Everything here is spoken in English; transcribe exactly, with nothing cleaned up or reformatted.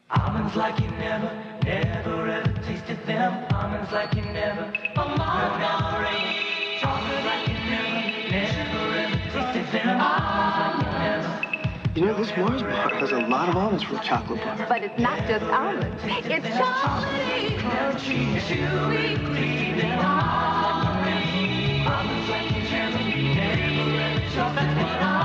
Almonds like you never, never ever tasted them. Almonds like you never, almonds never. Almonds like you never, never ever tasted them. Almonds like you never. You know, this Mars bar has a lot of almonds for a chocolate bar. But it's not just almonds. It's chocolate. Crunchy, chewy, tasted them. Almonds like you never, almonds like you never, never ever tasted them.